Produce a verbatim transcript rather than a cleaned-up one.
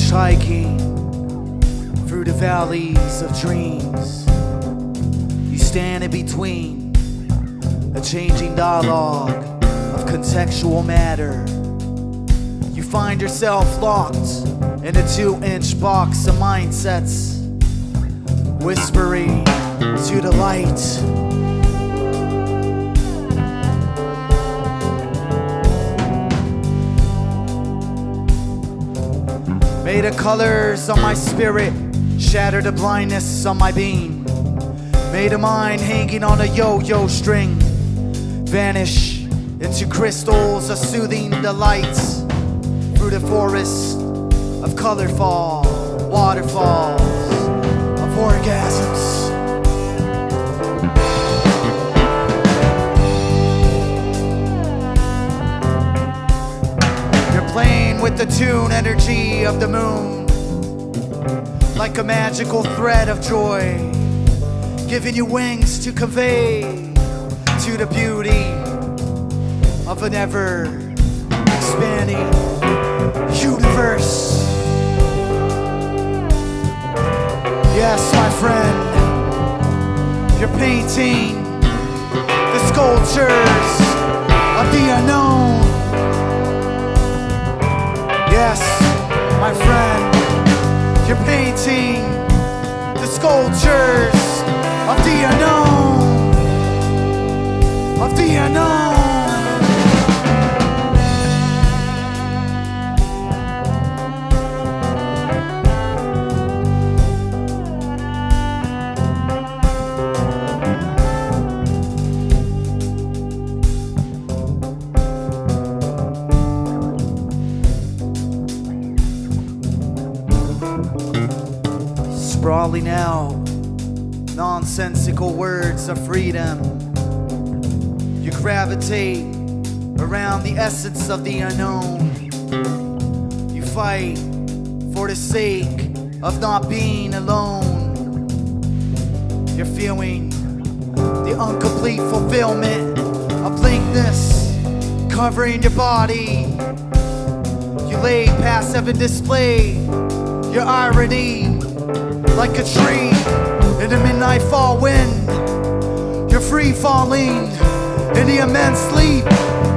Hitchhiking through the valleys of dreams, you stand in between a changing dialogue of contextual matter. You find yourself locked in a two-inch box of mindsets, whispering to the light. May the colors on my spirit shatter the blindness on my being. May the mind hanging on a yo-yo string vanish into crystals of soothing delights through the forest of colorful waterfalls of orgasms. Playing with the tune energy of the moon, like a magical thread of joy, giving you wings to convey to the beauty of an ever expanding universe. Yes, my friend, you're painting the sculptures of the unknown. Yes, my friend, you're painting the sculptures of the unknown, of the unknown. Sprawling out nonsensical words of freedom, you gravitate around the essence of the unknown. You fight for the sake of not being alone. You're feeling the incomplete fulfillment of blankness covering your body. You lay passive and display your irony like a tree in the midnight fall wind. You're free falling in the immense leap